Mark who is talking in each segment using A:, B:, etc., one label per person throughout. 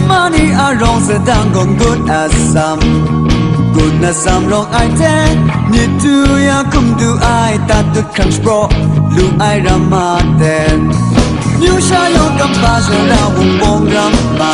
A: money are wrong so down go good as some good as some wrong I take need to ya come do I that to crunch bro look I ramaten new shayo kampasa na bong ramba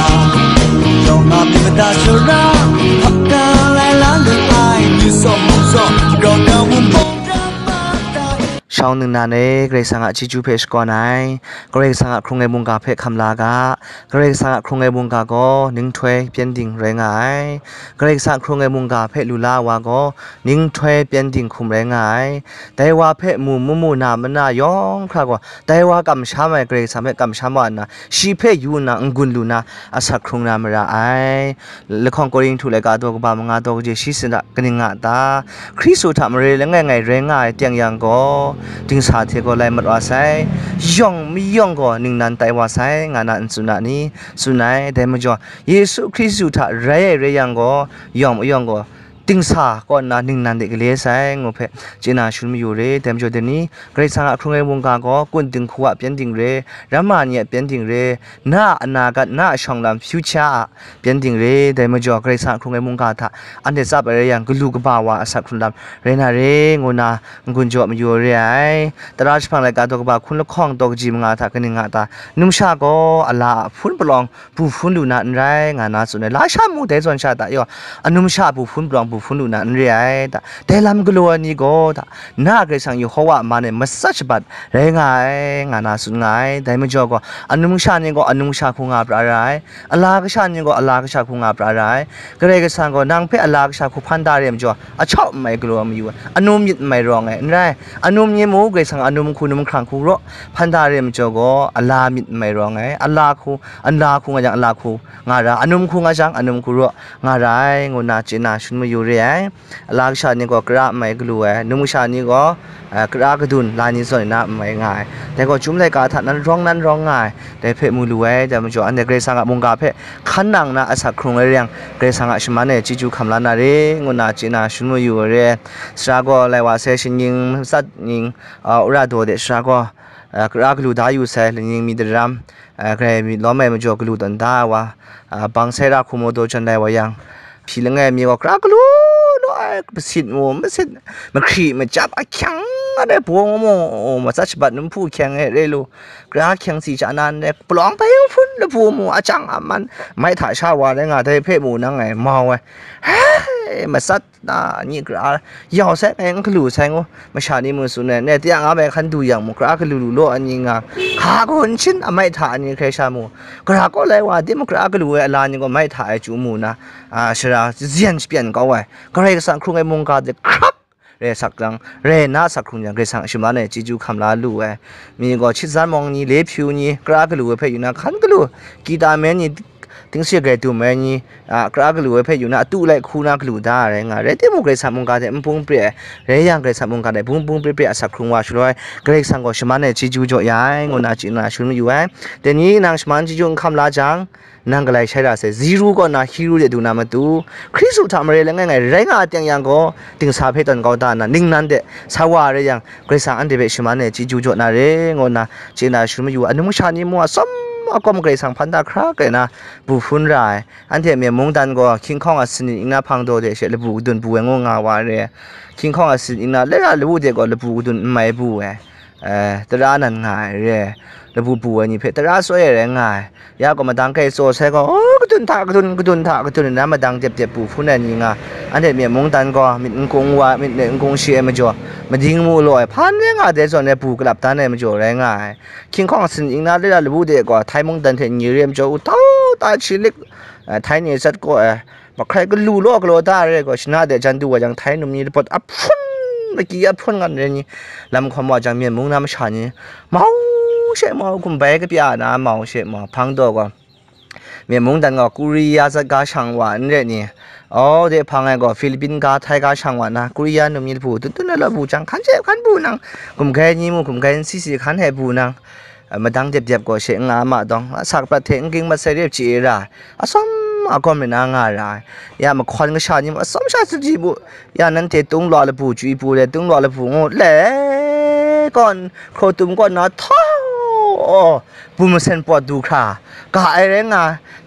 A: don't not be the dashura hakka la la lu I you so don't know bong ช่องหนึ่งนานเอกเรสังอาจิจูเพชก่อนไหนก็เรสังอาครุงไอบุงกาเพคำลากะก็เรสังอาครุงไอบุงกาก็นิ่งถวยเปลี่ยนดิ่งแรงไงก็เรสังครุงไอบุงกาเพลุลาวาก็นิ่งถวยเปลี่ยนดิ่งคุมแรงไงแต่ว่าเพมูนามันน่ายองครากว่าแต่ว่ากำช้ำไอเกรสังเพกำช้ำวันนะชีเพยูนะงุนลูนะอาศักครุงนามระไอเรื่องของกริงถูเลยกาตัวกบามงาตัวเจชิสินะกันยังงาตาคริสต์ทำเรื่องไงแรงไงเตียงยังก็ถึงสาธิตก็เลยมาว่าใช่ย่องไม่ย่องก็หนึ่งนั้นแต่ว่าใช่งานนั้นสุนัขนี้สุนัขแต่ไม่จอเยซูคริสต์ถ้าเรื่อยยังก็ย่องไม่ย่องก็ติงสาก็น่าหนึ่งนั้นเด็กเลี้ยใช่งบเพเจน่าชุนไม่อยู่เลยแต่ไม่จอเดี๋ยวนี้ใครสังครุงไอ้วงการก็กุนติงขวบเปลี่ยนติงเร่รามาเนี่ยเปลี่ยนติงเร่หน้าอนาคตหน้าช่องลำฟิวเจอร์เปลี่ยนติงเร่แต่ไม่จอใครสังครุงไอ้วงการถ้าอันเดซับอะไรอย่างก็ลูกบ่าวว่าสักครุงลำเรน่าเร่งน่ากุนจอไม่อยู่เลยแต่ราชพังรายการตัวบ่าวคุณละข้องตัวจีมงาถ้ากันยังงาตานุ่มชาก็อลาฟุ้นปลองผู้ฟุ้นดูนั่นไรงานน่าสุดเลยราชามูเดจวนชาตาย่ออันนุ่มชาผู้ฟุ้นปลองผู้ฟุ้นดูนั่นเรื่อยแต่ลำกลัวนี่ก็น่าเกรงสังอยู่เขาว่ามันเนี่ยมันสัจบัดเรื่องไงงานน่าสุดไงแต่ไม่จอก็อันนุ่มชานี่ก็อันนุ่มชาคงงาปลาไรอลากชานี่ก็อลากชาคงงาปลาไรก็เลยก็สังก็นางเพออลากชาคุพันดาเรียมจ่ออ่ะชอบไม่กลัวไม่อยู่อันนุ่มยึดไม่รองไงนั่นไรอันนุ่มยี่มูเกรงสังอันนุ่มคุณนุ่มครั้งคู่รอพันดาเรียมจ่อก็อลามิดไม่รองไงอลาคูงาจังอลาคูงาราอันนุ่มคูงาจังอันนุ่มคูรองาไรงูน่าจีน่าชุนมาอยู่เรื่อยลากชานี่ก็กระไม่กลัวนุ่มชานี่ก็กระกระดุนลายนี้ส่วนน่ะไม่ง่ายแต่ก็จุ่มเลยกาถัดนั้นร้องง่ายแต่เพมูรวยแต่มันจ่ออันเดเกรซังกับมุงกาเพขันนังนะอาศักครุงเรียงเกรซังกับชมันเนี่ยจิจูคำลานาเรงุนาจีน่าชุนมาอยู่เรื่อยสระก็เลยว่าเซชินยิงสัตยิงอุราโดเดสระก็กระกลูดาอยู่เซลยิงมีเดรัมใครมีล้อมไม่มาจ่อกลูดันดาว่าบางเซราคุโมโดจันได้ว่ายังพี่ละไงมีก็กระกลูด้วยสิทธิ์มันสิทธิ์มันขี่มันจับไอ้แข็งอะไรพวกมันสัจบัดน้ำผู้แข็งเรื่อยลูกระแข็งสีจานันเนี่ยปลอมไปฟุ้นแล้วพวกอาจังมันไม่ถ่ายชาวว่าได้ไงแต่เพศมูนั่งไงเมาไงมันสัตนี่กระยาวแสงเองก็รู้แสงว่าไม่ชานี่มือสุดเนี่ยที่ยังเอาไปขันดูอย่างมุกระก็รู้โลอันนี้ไงขาก็หุ่นชิ้นไม่ถ่ายนี่ใครชามูกระก็เลยว่าที่มุกระก็รู้อะไรนี่ก็ไม่ถ่ายจูมูนะเชื่อเจียนเปลี่ยนก็ไว้ก็เลยสั่งครูไอ้มุงกาเด็กครับเรสักจังเรน่าสักครูอย่างเรสั่งชิมานเนี่ยจิจูคำลาลูมีก็ชิดซานมองนี่เล็บผิวนี่กระก็รู้เพย์อยู่นะขันก็รู้กีตาร์แมนนี่ถึงเสียเกตูแม่นี่กระก็รู้เพย์อยู่นะตู้เลยคูนักรู้ได้ไงเรที่มุกเรสังมุงกาเด็กปุ่งเปรี้ยเรยังเรสังมุงกาเด็กปุ่งเปรี้ยสักครูว่าช่วยเกรสังก็ชิมานเนี่ยจิจูจ่อยงน่าจีน่าชุนอยู่แต่นี้นางชิมานจิจูคำลาจังนั่งก็เลยใช้ได้เสียซีรูก็น่าฮีโร่เด็ดดูน้ามาดูคริสต์ทำอะไรแล้วไงแรงอาเตียงยังก็ถึงสาเพตันก็ตานะนิ่งนั่นเด็ดสาวอะไรยังเกรซังอันเดเบชิมันเนี่ยจีจูจ่อน่าเรงน่าเจน่าชุนมาอยู่อันนู้นชานี่มัวซ้ำก็มันเกรซังพันตาครากันนะบุฟุนไรอันเดียมีมุงดันก็คิงคองอาศินอิงนาพังโดเดเชลบุดุนบุเองงาวาเรคิงคองอาศินอิงนาเลระบุเดก็ลบุดุนไม่บุตระนั่นไงเร่ระบุบัวนี่เพตระสวยแรงไงยาก็มาดังใครโซ่ใช่ก็กระตุนท่ากระตุนน้ำมาดังเจ็บผู้ผู้นั้นยังไงอันเดียมีมงตันก็มีงงว่ามีงงเชียมาจ่อมาดิ้งมูลอยพันยังไงเดี๋ยวส่วนเนี่ยผู้กลับตาเนี่ยมาจ่อแรงไงคิงของสิ่งอิงนั้นเรื่องระบุเด็กก็ไทยมงตันเห็นยืเรียมจ่ออุท่าตาชิลิกไทยเนี่ยสัตว์ก็บอกใครก็รู้โลกโลตาเลยก็ชนะเดี๋ยวจันดูว่ายังไทยนุ่มนี่ปดอัพฟุ้นเมื่อกี้อัพฟุ้นกันเลยนี่ลำความว่าจังมีมุงน้ำชานี่เมาเช่เมาคุณไปก็เปียนะเมาเช่เมาพังตัวก็มีมุงดันก็กุริยาจะกาช่างวันเลยนี่เดี๋ยวพังไงก็ฟิลิปปินส์กาไทยกาช่างวันนะกุริยานุ่มนี่ผู้ตุ้นนั่นละผู้จังขันเจ็บขันผู้นังคุณแค่นี้มุคุณแค่สิขันให้ผู้นังมาดังเจ็บก็เช่งามาดองสักประเทศกิ่งมาเสียจีระสมก็ไม่นางอะไรยามาควันก็ชานี่มาสมชาติจีบุยานั้นเทตุงรอละผู้จุยผู้เลยตุงรอละผู้งดเล่ก่อนโคตุมก่อนนะท้อบุมเซนปวดดูค่ะกายเร่งจะ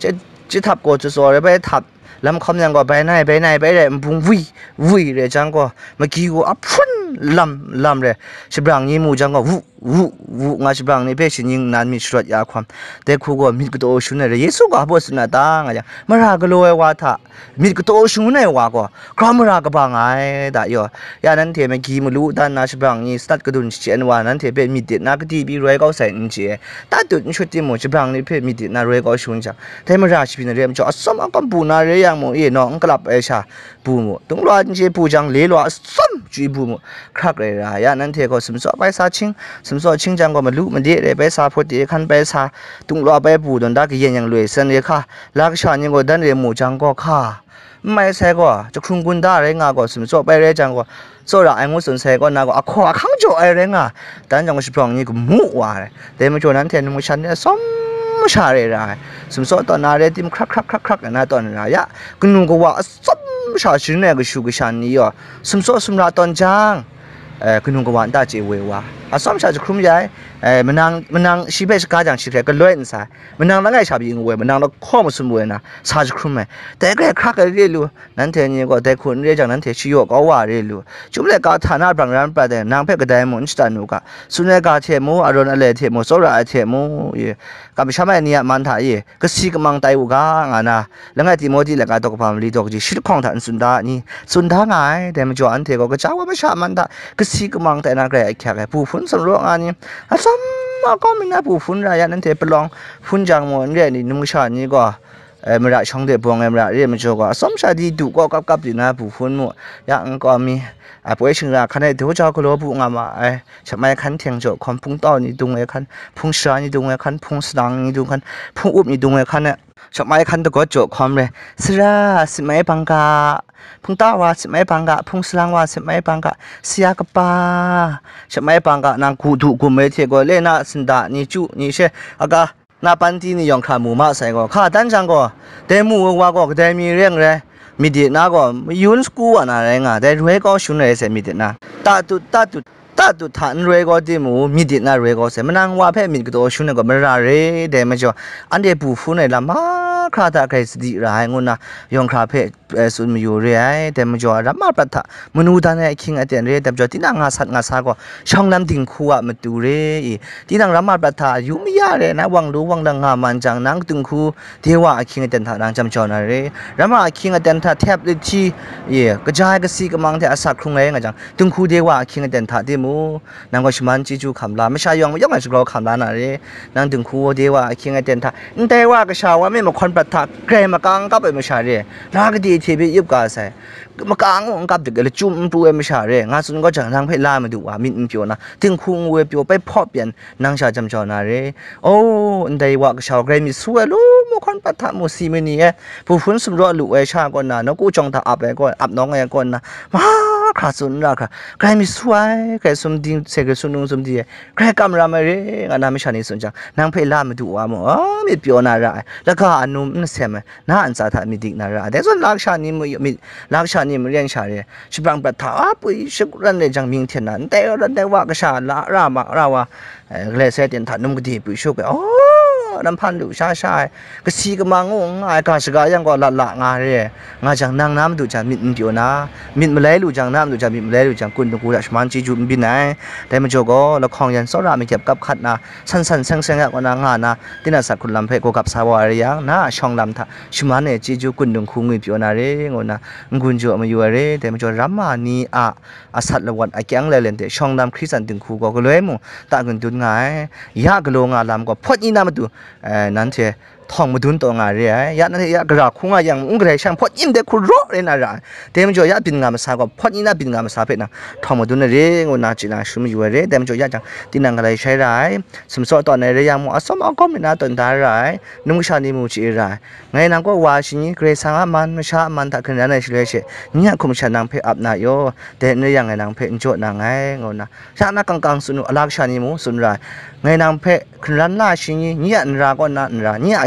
B: จิทับก็จะสอนไปทับลำคำยังก็ไปไหนไปเลยบุ้งวิเลยจังก็เมื่อกี้ก็อับฟุ้นลำเลยฉบังนี้มูจังก็วุงาฉบังนี้เพื่อชิยิงนั้นมีสุดยาความแต่ครูก็มีกุโตชุนเลยเยซูก็บอกสุนัตางอ่ะมารากลัวว่าถ้ามีกุโตชุนเนี่ยว่าก็ครามรากบางไงได้ยอยานั้นเทเมื่อกี้มารู้ด้านนาฉบังนี้สตัดกระดุนเชียนว่านั้นเทเป็นมีเด็ดนักที่บีรวยก็ใส่อินเจตัดตุนชุดที่มูฉบังนี้เพื่อมีเด็ดนักรวยก็ชุนจังแต่มาราชิบินเรียมจะสมกัมปูนาเรียงมูเอน้องกลับไอชาปูมูตรงรออินเจปูจังเลี้ยสมจีปูมูครักเลยนะยานั้นเทก็สมสอบไปซาชิงสมสอบชิงจังก็มารู้มันเด็ดเลยไปซาพอดีขันไปซาตรงรอไปปูตรงดักเย็นยังรวยเส้นเลยค่ะลักษณะยังก็ดันเรียมูจังก็ค่ะไม่ใช่ก็จะครุ่งกุนได้เรื่องก็สมสอบไปเรื่องจังก็โซระไอ้งูสนใส่ก็น่าก็ขวาข้างโจไอ้เรื่องแต่จังก็สิบองนี่ก็มั่วเลยแต่มาโจนั้นเทนมุชันเนี่ยสมชาเร่ได้สมสอบตอนนั้นเรื่องที่มันครักนะตอนนั้นยะก็นุ่งก็ว่าสมชาชินเนี่ยก็ชูก็ชันนี่อ่ะสมสอบสมระตอนจังคุณนุ่งก็วันตาเจวิวะสมชาจะครุ่มใหญ่มันนางชีเบสก้าจังชีเรก็ล้วนซะมันนางละไงชาบิงเวมันนางละข้อมุสมวยนะซาจะครุ่มไหมแต่ก็ครักเรียลูนั่นเทนี่ก็แต่คนเรียจังนั้นเทชิโยก็ว่าเรียลูจุ่มเล็กก็ฐานะบางร้านประเดี๋ยวนางเพ่ก็ได้หมุนสตานุกะสุนัขก็เทมูอารมณ์อะไรเทมูโซระเทมูก็ไม่ใช่ไหมเนี่ยมันถ่ายก็ซีก็มังไตอุกางานะแล้วไงที่โมดีเล็กก็ตกความรีตกจีชิลของท่านสุนทานี่สุนทาไงแต่มันจวนเทก็จ้าว่าไม่ใช่มันถ่ายก็ซีก็มังแต่นักเรียนแค่ผู้ฟุ้นสำรวจอันนี้สมก็ไม่น่าผู้ฟุ้นระยะนั้นเทไปลองฟุ้นจังหมดเรื่องนี้นุ่งชานี่ก็เมื่อช่องเดือบวงเมื่อเรียนมันโจก็สมชาดีดูก็กับดีนะผู้ฟุ้นมั่วยังก็มีป่วยชิงราคันในตัวเจ้าก็รู้ผู้งามาชะไม่คันเทียงโจความพุ่งต่อนี่ดุงไอ้คันพุ่งสานี่ดุงไอ้คันพุ่งสตางนี่ดุงคันพุ่งอุบนี่ดุงไอ้คันเนี่ยชะไม่คันตะก็โจความเลยสระสิไม่ปังกาพุ่งต่อว่าสิไม่ปังกาพุ่งสตางว่าสิไม่ปังกาเสียกับป้าชะไม่ปังกานางกูถูกกูไม่เที่ยก็เล่นน่ะสินดานี่จุนี่เช่อากานาปันทีนี่ยองขาหมูมาใส่ก็ข้าตั้งจังก็แต่หมูว่าก็แต่มีเรื่องเลยมีเดียน่าก็ยุนสกูอ่ะนะเรื่องแต่รวยก็ชุนเลยเสียมีเดียน่าตาตุฐานรวยก็ที่หมูมีเดียน่ารวยก็เสียมันนั่งว่าเพ่มีก็ตัวชุนก็ไม่ราเร่แต่มันจะอันเดียผู้ฟุ้นเลยละมาคราตาใครสติร้ายงุนนะยองคราเพ่สุนมีอยู่เรื่อยแต่มันจะรับมาประทะมนุษย์ท่านเนี่ยคิงไอเดียเร่แต่จะที่นั่งงาสักก็ช่องน้ำดิ่งคู่อ่ะมันดูเร่ที่นั่งรับมาประทะยุ่ไม่ยากเลยนะวังรู้วังดังงามันจังนั่งดึงคู่เทว่าคิงไอเดียท่านั่งจำจอนะเร่รับมาคิงไอเดียท่าแทบเลยที่กระจายกระซีกระมังเทอาศักครุงเลยไงจังดึงคู่เทว่าคิงไอเดียท่าที่มูนั่งก็ชมันจีจูคำลาไม่ใช่ยองไงสุกเราคำลานะเร่นั่งดึงคู่เทว่าคิงไอเดียท่าแต่ว่ากระชาวว่าไม่มาคนประทะเกรมากางกับไม่ใช่เร่ลากดีทีบียุบกาใส่มากางงกับเด็กเลยจุ่มตัวไม่ใช่เร่งานสุนก็จังทางเพลามาดูว่ามินเปียวนะถึงคุ้งเวเปียวไปพอเปลี่ยนนางชาจำจอนาเร่โอ้ได้ว่ากระชาวเกรมีสวยลูกมุคนประทะมุสีมันนี่ผู้ฟุ้นสมรวจลุเอชาก่อนนะนกูจงตาอับไปก่อนอับน้องไอ้ก่อนนะมาขาสุนราค่ะใครมีสวยใครสมดีเสกสุนงสมดีใครกำรามาเร่งานไม่ใช่นี่สนจังนางเพลามาดูว่ามั้งมีเปียวนาระแล้วก็อนุมเสมน่าอันสาธามีดิกนาระแต่ส่วนลักษณะนี้มีลักษณะนี้มันเรียนชาเร่ชิบังประทาปุยชกุรันเลยจังมิงเทียนนั้นแต่ว่ากระชาละราว่าเลยเสียเตียนถัดนุ่มกดีปุยชกไปโอ้น้ำพันดูชาก็ซีก็มังงไอ้กาสกายังก็ละงาเร่งาจังนางน้ำดูจังมินเดียวนะมินมาเลยดูจังน้ำดูจังมินมาเลยดูจังกุนตะกูดัชมันจีจุนบินไหนแต่มันโจก็ละครยันสระมีเก็บกับขัดนะสั้นเซ็งก็นางานะที่น่าสักคุณลำเพก็กับสาวารียังนะช่องลำท่าชมันเนี่ยจีจูกุนตงคุงมีเปียวนาเร่งนะกุนโจมาอยู่เร่แต่มันโจรัมมานีอาสัตละวันไอ้แก๊งเลยเล่นแต่ช่องลำคริสตันตึงคูก็เลยมุ่งตากุนตุนไงยากโลงาลำก็พอดอีน่ามาดูนั่นเถอะท่องมาดุนตัวงานเรียยานั่นยากระคุ้งอย่างอุ้งกระช่างพอดยิ้มเด็กคุณรอเลยนะจ๊ะแต่มันจะยาบินงามสาวก็พอดยิ้มน่าบินงามสาวเพชรนะท่องมาดุนเรื่องน่าจีน่าชุ่มอยู่เรื่องแต่มันจะยาจังที่นั่งอะไรใช้ไรสมสอตอนในเรื่องมั่วสมเอาก็ไม่น่าตนตาไรนุ่งชาดีมูจีไรไงนางก็ว่าชินี้เกรซังมันไม่ชามันถ้าขึ้นอะไรเฉยเฉยเนี่ยคุมชานางเพออับนายโยแต่ในอย่างไงนางเพโจนางไงงนะชานักกังสุนุอลักชานีมูสุนไรไงนางเพขึ้นร้านล่าชินี้เนี่ยนราก็น่ะนราเนี่ยช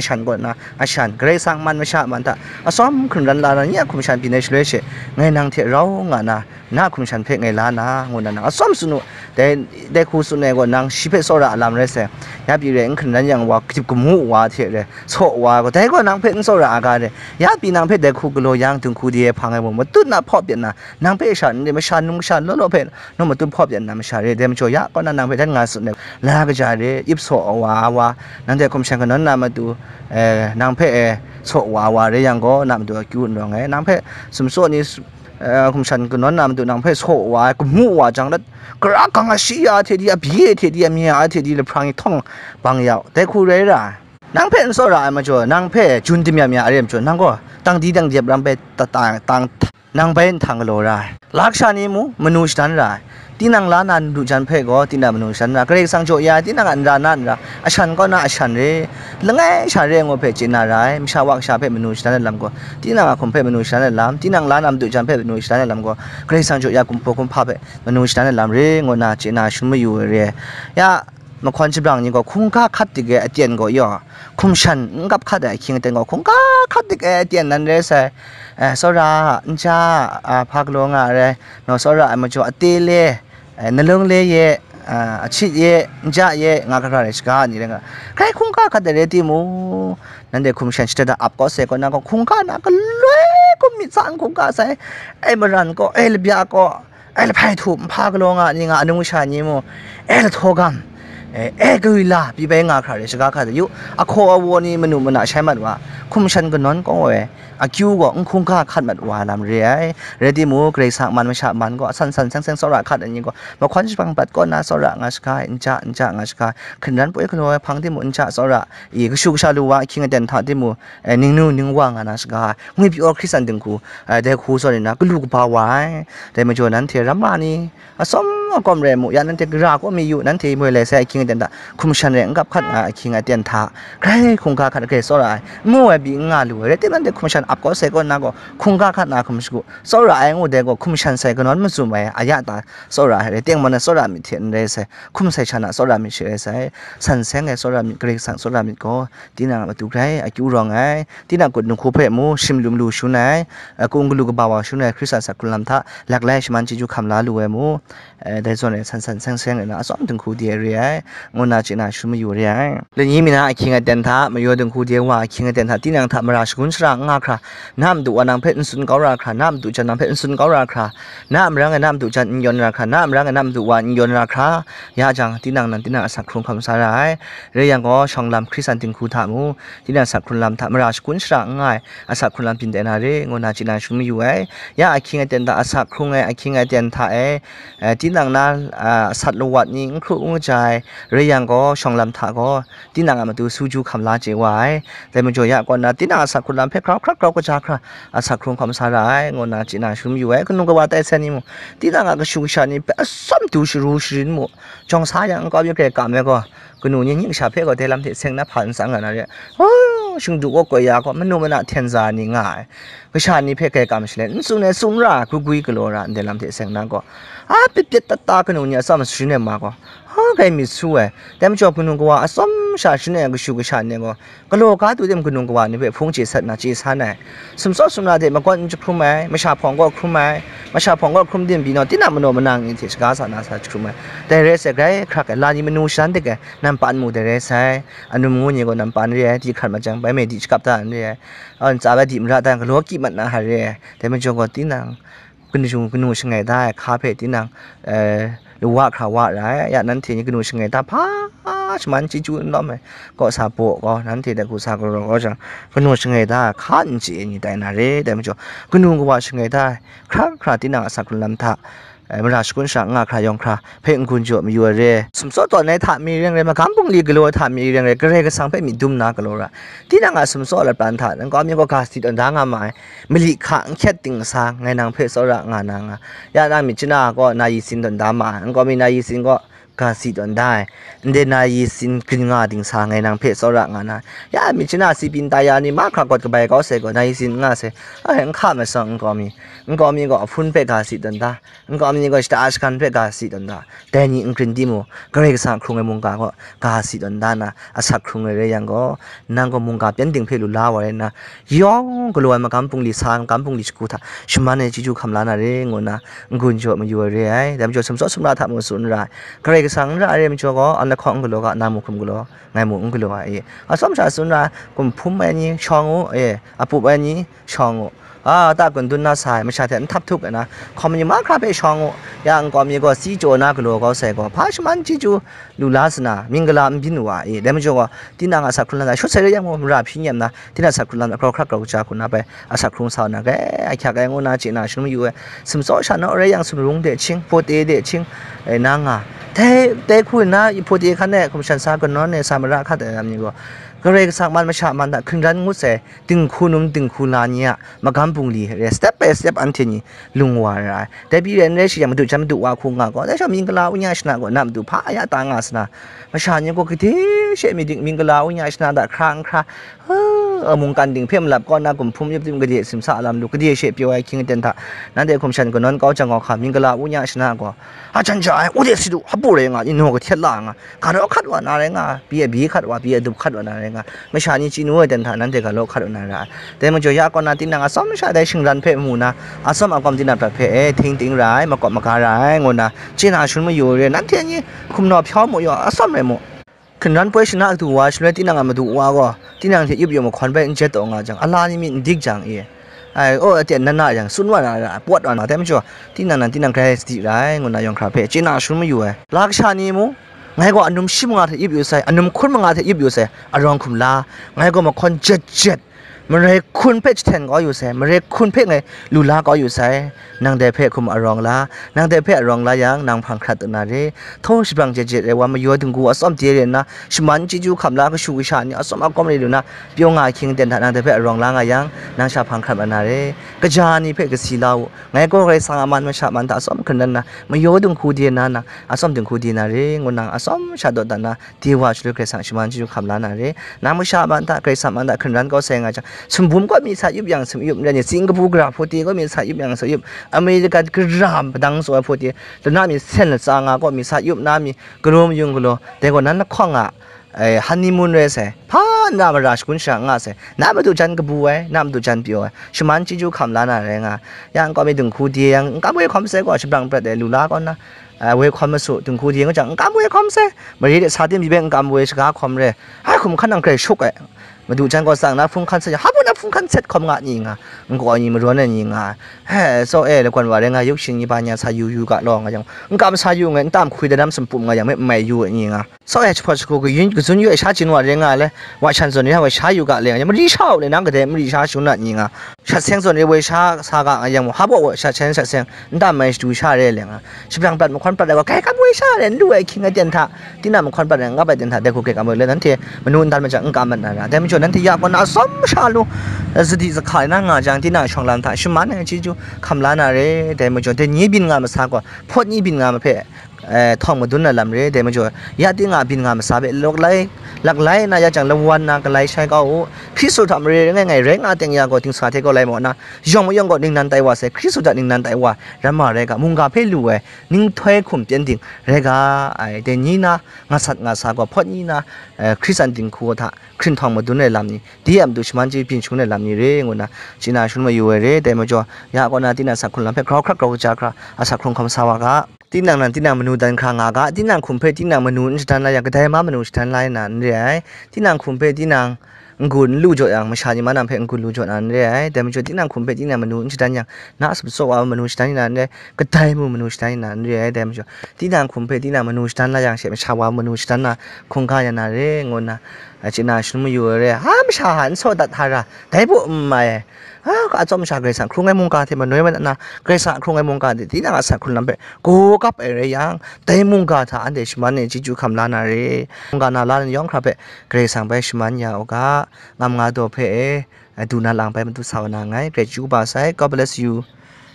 B: ชันก่อนนะอาชันเกรซังมันไม่ชามันตาซ้อมขึ้นรันลาเนี่ยคุมชันปีในช่วยเชไงนางเทเรางานะน่าคุมชันเพไงลานะงนนะซ้อมสนุแต่คู่สุนัยก็นางชิเพโซระลามเรเสยาปีเร่งขึ้นรันยังว่าจิบกุมูว่าเทเรโซว่าก็แต่ก็นางเพโซระอากาศยาปีนางเพแต่คู่กลัวยังถึงคู่เดียพังไงบ่มาตุ้นน่ะพอเปลี่ยนนะนางเพชันเดี๋ยวมาชันนุ่งชันโลเพน้องมาตุ้นพอเปลี่ยนนะมาชันเดี๋ยวมาโจยะก็นางเพทั้งงานสุดเนี่ยลากระจายเลยยิบโซว่านั่นแต่คุมชันก็นั้นนามาดูนางเพโซว่าเรื่องก็นำตัวคิวน้องไงนางเพสมโซนี่คุมชันก็นั้นนำตัวนางเพโซว่ากุมูว่าจังนั้นกระกังอาชีอาเทียบีเทียมีอาเทียเลยพรางท่องบางยาวแต่คู่เร่นางเพโซระมาจ่อนางเพจุนติมีอะไรมาจ่อนางก็ตั้งดีตั้งเดียบนางเพตั้งนางเป็นทางโลไรลักษณะมูมนุษย์นั้นไรที่นางล้านันดูจันเพก็ที่นางมนุษย์นั้นก็เรียกสังโจยาที่นางอันรานันระอาชันก็น่าอาชันเร่ละไงชาเร่งว่าเพจินาไรไม่ชาววักชาเพมนุษย์นั้นลำก็ที่นางคงเพมนุษย์นั้นลำที่นางล้านำดูจันเพมนุษย์นั้นลำก็เรียกสังโจยากุมพกุมพาเพมนุษย์นั้นลำเร่งว่าน่าจินาชุนไม่อยู่เร่ยามาควันจิบลังนี่ก็คงก้าคัดติเกอเตียนก็ย่อคุมชันกับคัดไอ้คิงเต็งก็คงก้าคัดติเกอเตียนนั่นเร่ใส่สระจ้าพักลงอะไรนอสระมาจ่อเตเลนลงเลยชิดจ้างากระไรสกานี่เรื่องใครคงก้าคัดเรติมูนั่นเด็กคุมชันชิดดาอับก็เสกก็นั่งก็คงก้านักเลยก็มีสังคงก้าใส่ไอ้บรันก็ไอ้ลบียก็ไอ้ลไผ่ถูกพักลงนี่งาอนุชานี่มูไอ้ลทอกันกุยลาปีเบงอาคราเรชกาคาอยู่อโคอวนี่มนุมันใช้มัดว่าคุมชันก็นอนก็อาคิวก็คงค่าขัดมัดว่าลำเรียเรดิมูเกรซักมันไม่ชามันก็สันแสงสระขัดอันนี้ก็มาควันชิบังปัดก็น่าสระงาสกายอินจ่างาสกายขึ้นนั้นปุ่ยคนว่าพังที่มูอินจ่าสระอีกชุกชาลูว่าคิงเดนท่าที่มูนิ่งว่างาสกายงุยพี่อคริสตันดึงกูแต่คูสรินะก็ลูกบ่าวไว้แต่มาจวนนั้นเทรามานี่สมก็มเรมุยันนั้นเทกราก็มีอยู่นั้นที่มวยเลยใส่คิงเดนตาคุมชันเรงกับขัดคิงเดนท่าใครคงค่าขัดเกสระมัวบีงาลูเรติมันเด็กคุมชันอับก็เสกก็น่าก็คงก้าขัดนาคุมสกุสระไอ้งูเด็กก็คุมชันใส่ก็นอนมันสุ่มไปอายะตาสระเรติงมันสระมีเทียนเลยใส่คุมใส่ชนะสระมีเชื่อใส่สันแสงไอ้สระมีเกรกสังสระมีก็ที่นางมาดูใครอากิวรองไอ้ที่นางกดนุ่งคู่เพมูชิมลุมลูชุนไอ้กุ้งกลูกบ่าวชุนไอ้คริสต์สักกุลลำท่าหลักแรกมันจิจูคำลาลูเอมูได้ส่วนไอ้สันแสงไอ้นะซ้อมถึงคู่เดียร์ไอ้งูน่าจีน่าชุนมาอยู่ไอ้แล้วยี่มีนะไอ้คิงไอ้เดนท่ามาอยู่ถึงคู่เดียร์ว่าคิงไอ้เดนท่าที่นางทำมาราชกุนสระงาคราน้ำดูว่านางเพชรสุนเการาคาน้ำดูจันนางเพชรสุนเการาคาน้ำรังน้ำดูจันยนราคาน้ำรังน้ำดูวันยนราคายาจังที่นางนั้นที่นางสักครุงคำสาระเรียงก็ช่องลำคริสันติงคูถามูที่นางสักครุงลำธรรมราชกุนสระง่ายอาสักครุงลำปินเดนาเรงนาจินาชุมอยู่ยาไอคิงไอเดนตาอาสักครุงไอคิงไอเดนท่าที่นางนั้นสัตว์ลวัดนี้ครุงใจเรียงก็ช่องลำท่าก็ที่นางมาดูสูจูคำลาเจไว้แต่มันจะยากกว่านั้นที่นางสักครุงลำเพชรครับก็จะครับอาศักครุงคำสาระงนาจินาชุมอยู่คุณนุ่งก็ว่าแต่เส้นนี้มั้งที่นั่งก็ชุกชานี่เป็นซ้ำดูสิรู้สิมั้งจงสายยังก็ยังเกะกะไม่ก็คุณนุ่งยิ่งชาเพก็เทลำเทเซงนับพันสังกันอะไรชิงดูก็กวยาก็มันนุ่มน่ะเทียนซานี่ง่ายก็ชานี่เพกกะไม่ใช่เลยสุนัขสุนรากุยกลัวระเดลำเทเซงนั่นก็ปิดตาคุณนุ่งเนี่ยซ้ำสุนัขมาก็ใครมีสู้แต่ไม่ชอบคุณนุ่งก็ว่าซ้ำชาชิเนี่ยก็ชุกชาเนี่ยก็โลกาตัวเดิมคุณนุ่งก็ว่านี่เป็นพงจีสัตว์น่ะจีสันเนี่ยสมสุนาเดมันก็จะคลุมไหมไม่ชาพองก็คลุมไหมไม่ชาพองก็คลุมเดียนบีนอที่นั่นมันโนมันนั่งนี่ที่สกาสานาสาคลุมไหมแต่เรื่องอะไรครักลานี่มันนูชันเด็กนั่นปานมูแต่เรื่องอะไรอันนู้นงูนี่ก็นั่นปานเรื่องที่ขันมาจังไปไม่ดีกับตาเรื่องอันจ่าไปดีมราแต่ก็รู้กี่มันนะฮะเรื่องแต่มันจงก็ที่นั่งคุณนูช่างไงได้คาเพที่นั่งหรือว่าข่าวว่าอะไรอย่างนั้นทีนี้คุณนูช่างไงได้พาชมันจิจูนล้อมไหมก็ซาโปก็นั้นทีแต่กูซาก็ร้องก็จังคุณนูช่างไงได้ขันจีนี่แต่นาเร่แต่ไม่จบคุณนูก็ว่าช่างไงได้คราที่นั่งสักคนลำท่ามาราชกุนสังงาครายองคราเพ่งคุณจวบมีอยู่เร่สมสตอนในถามีเรื่องอะไรมากำปงลีกลัวถามีเรื่องอะไรก็เร่ก็สังเพ่มีดุมนากลัวละที่นั่งสมสละปานถานั่นก็มีก็กาสิตันทางามายมิลิขังแค่ติงสางไงนางเพศสระงานางยานางมิจนาก็นายสินตันดามานั่นก็มีนายสินก็กาสิดอนได้เดนายสินกริงาดิงสางไงนางเพศสระงานะยามิชนาสิปินตายานี่มาครากดกับใบก็เสกนายสินงาเสเห็นข้ามาสังก็มีก็พุ่นเพกาสิดอนได้ก็มีก็สตาร์สกันเพกาสิดอนได้แต่นี่กรินดิโมก็เรียกสังครุงไอมุงกาก็กาสิดอนได้นะอาศักครุงไอเรียงก็นางก็มุงกาเป็นดิ่งเพลุลาวเลยนะยองก็รวยมากำปุงลิสางกำปุงลิสกุธาชมันเนี่ยจิจูคำลานาเรงนะกุนโจมาอยู่เรื่อยแต่มันจะสมสมราทำมุสุนไรก็เรียกสังไรมันจะก็อันละของก็โลก็นามุคุมก็โลไงมุงก็โลอาสมชาสุนไรกุมพุ่มอันนี้ช่องอาปุบอันนี้ช่องตากุนดุนน่าสายไม่ใช่แต่ทับทุกนะคอมยังมาครับไปช่องยังก็มีก็สีโจน่าก็โลก็เสกก็พาชมันจิจูลูลาสนะมิงกลามบินว่าแต่มันจะก็ที่นางอาศักคุณละชุดเสรียังมันราพิญญนะที่นางอาศักคุณละเราครักเราจะคุณนะไปอาศักคุณสาวนะแกไอ้แขกไอ้งวน่าจีน่าฉันไม่อยู่สมสอฉันเอะไรยังสมรุงเดชิงโพเตเดชิงนางแต่คุณนะโพเตคันเนี่ยคุณฉันสากันนอนเนี่ยสามราคาแต่ยังนี้ก็เรียกสักมันไม่ชามันแต่ขึ้นรันงุเสดึงคูนุ่มดึงคูลานี่มากำปุงลีเรสเต็ปไปสเต็ปอันที่นี่ลุงว่าอะไรแต่พี่เรนเรชิยังมาดูจำดูว่าคุงก็แต่ชอบมิงกลาวิญญาณชนะก็นำดูพายาต่างอาสนะมาชาเนี่ยก็คิดเชื่อมิงกลาวิญญาณชนะแต่ครั้งมุงกันดิ่งเพิ่มหลับก็น่ากลุ่มพุ่มยับยิ่งกระเดียสิมสาลำดูกระเดียเชื่อพี่ว่าคิงเต็นท่านั่นเด็กผมฉันก็นอนก็จังก็ขามิงกลาวิญญาณชนะก็อาจารย์จ่ายอุเดสิดูฮับบุเรงอินโนก็เทียนล่างการเราคัดว่านาเรงบีคัดว่าบีดุคัดว่านาเรงไม่ใช่นี่จีนัวเต็นท่านั้นเด็กก็โลคัดว่านาเรงแต่มันจะยากกว่านาตินังอาสมไม่ใช่ได้ชิงรันเพ่มูนะอาสมอากรมตินับประเภททิ้งร้ายมากรมาการร้ายงนะจีน่าชุนมาอยู่เรียนนั่นเทียนี่คุมนอพิ้วหมดอยู่อาสมเลยหมดขึ้นนั้นไปชนะตัวว่าช่วยที่นางมาดูว่าก็ที่นางที่ยุบยมควันไปเจ็ดตัวงาจังอะไรนี่มีดิกจังเจนนั่นน่ะอย่างสุนว่าน่ะปวดว่าน่ะแต่ไม่ชัวที่นางใครสติร้ายงนายองคราเพจีน่าชุนไม่อยู่ลักษณะนี้มั้งไงก็อันนุ่มชิมงาที่ยุบอยู่ใส่อันนุ่มคุณมงาที่ยุบอยู่ใส่อารมณ์คุมลาไงก็มาคอนเจ็ดมันเรียกคุณเพชรแทนก็อยู่ใส่มันเรียกคุณเพชรไงลูลาก็อยู่ใส่นางเดเพคุมอารมณ์ลานางเดเพอารมณ์ลายังนางพังขัดตัวนาเร่ท้องสิบังเจ็ดเลยว่ามาโยดึงกูอสมเจริญนะชิมันจิจูคำลาก็ชูวิชานี่อสมอากรมเลยดูนะเปียวงาคิงเด่นนางเดเพอารมณ์ลาไงยังนางชาพังขัดนาเร่กระจานี่เพชรก็สีลาวไงก็เลยสังอามันมาชามันแต่อสมคนนั้นนะมาโยดึงคูดีนะนะอสมดึงคูดีนาเร่งนางอสมชาดดันนะที่ว่าช่วยเกรสังชิมันจิจูคำลานาเร่นางมาชามันแต่เกรสังมันแต่คนนั้นก็เสงอาจังสมบูรณ์ก็มีสายยุบอย่างสมยุบเนี่ยสิงคโปร์กราฟโพตีก็มีสายยุบอย่างสายยุบอเมริกากราฟดังสวยโพตีแล้วน้ามีเส้นสางก็มีสายยุบน้ามีกรมยุงกลัวแต่ก่อนนั้นข้องฮันนีมูนเรสพาน้ามาราชกุนช่างน้ามาดูจันกบัวน้ามาดูจันปิวชมันจิจูคำลานาเรงยังก็มีดึงคูดียังก็ไม่ความเสียก็ชิบังประเดี๋ยวลูลาก่อนนะเวความมาสู่ถึงคูดีก็จังก็ไม่ความเสียมาเรียกสาธิตมีเบงก็ไม่สก้าความเลยให้คุมขันนังเกยชุกมาดูจันก็สั่งนะฟุ้งขันเสียฮับนะฟุ้งขันเสร็จความงานยิงก็ยิ่งมาร้อนยิงโซแล้วคนว่าเรื่องยุคชิงยี่ปานยาสายูกะลองยังก็ไม่สายูเงินตามคุยแต่น้ำสมปุ่มยังไม่อยู่ยิงโซเฉพาะก็ยืนก็ส่วนอยู่ชาจินว่าเรื่องเลยว่าฉันส่วนนี้ว่าชาอยู่กะเรื่องยังไม่รีชาวเลยนั่งก็ได้ไม่รีชาชุนนั่นยิงชัดเสียงส่วนนี้ว่าชาสากะยังฮับว่าชัดเสียงตามไม่ดูชาเรื่องชิบลังปัดมันคนปัดแล้วก็แค่กับว่าชาเรื่องด้วยคิงเดียนท่าที่นั่นมันคนปัดเรื่องก็ไปเดียนท่าเด็กคุยกันหมดเลยนั่นทีมันนู่นดันมันจะงมันนะแต่ไม่ชวนนั่นที่ยากกว่าน่าสมชาลูสติสกายนั่งจังที่นั่งช่องลำท่าชิมันเนี่ยจิจูคำลานาเร่แต่ไม่ชวนแต่นี้บินงานมาสากว่าพอนี้บินงานมาเพ่ท่องมาดุนน่ะลำเร่แต่ไม่ชวนยาติงานบินงานมาสาเบลกไล่หลักไล่น่าจะจังละวันน่ะก็ไล่ใช้ก็คริสต์ทำเร่ไงเร่งอาเตียงยาก็ถึงสาธิตก็ไล่หมดนะยองก็นิ่งนันไตว่าเสคริสต์จะนิ่งนันไตว่าแล้วมาเร่ก็มุงกาเพ่ลูนิ่งถอยคุมเตียนดิ่งเร่ก็แต่นี้นะงาสัตงาสากว่าพอนี้นะคริสต์ดิ่งคู่ท่าคริสต์ท่องมาดุนในลำนี้ดีอ่ะดูชมันจีพินชุนในลำนี้เร่งนะจีน่าชุนมาอยู่เร่แต่ไม่ชวนยาก็น่าที่น่าสักคนลำเพ่คราวคราวจากราอาสักคนคำสาวกะที่นั่งนั้นที่นั่งมนุษย์ดันครางากะที่นั่งคุมเพที่นั่งมนุษย์ดันอะไรอย่างก็ได้มามนุษย์ดันไรนั่นเรื่อยที่นั่งคุมเพที่นั่งกุนลู่จดอย่างไม่ใช่มานำเพกุนลู่จดอันเรื่อยแต่มันจดที่นั่งคุมเพที่นั่งมนุษย์ดันอย่างน่าสบสว่ามนุษย์ดันนั่นเรื่อยก็ได้มนุษย์ดันนั่นเรื่อยแต่มันจดที่นั่งคุมเพที่นั่งมนุษย์ดันอะไรอย่างเช่นชาวมนุษย์ดันน่ะคงกายนั่นเรื่อยงนนะจีน่าชุนมาอยู่เรื่อยห้ามชาหันโซดัดฮาระได้บุไม่ก็อาจจะไม่ใช่เกรซังครุงไอ้มงการที่มันน้อยมันนะเกรซังครุงไอ้มงการที่นั่งอาศัยคุณลำเปกูกับเอเรียงแต่มงการท่าอันเดชมันเนี่ยจิจูคำลานาเรมงการน่าลานยองครับเปเกรซังไปชมันยาวก็งามงาตัวเปดูน่าลังไปมันตัวสาวนาไงเกรจูบาไซ God bless you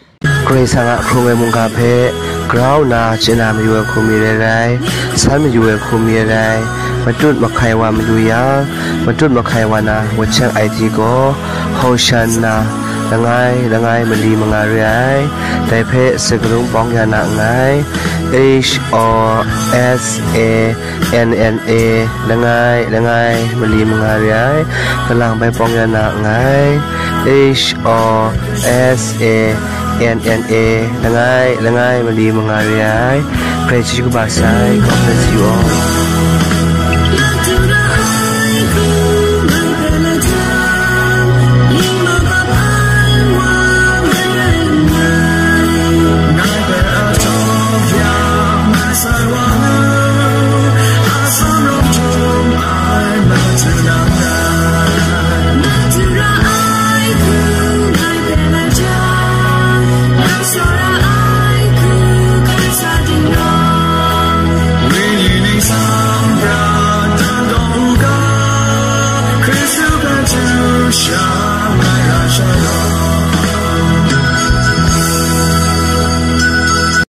C: เกรซังอะครูเวมุงกาเพกราวนาเจนามาอยู่คุมีไรสันมาอยู่คุมีไรมาจุดมาใครว่ามาดูยามาจุดมาใครว่านะวัชเชงไอทีก็โฮชันนะละไงมันดีมังอะไรแต่เพสกรุงป้องยานะไง H O S A N N A ละไงมันดีมังอะไรกำลังไปป้องยานะไง H O S A N N A ละไงมันดีมังอะไรใครชิคุบาไซก็เป็นสิว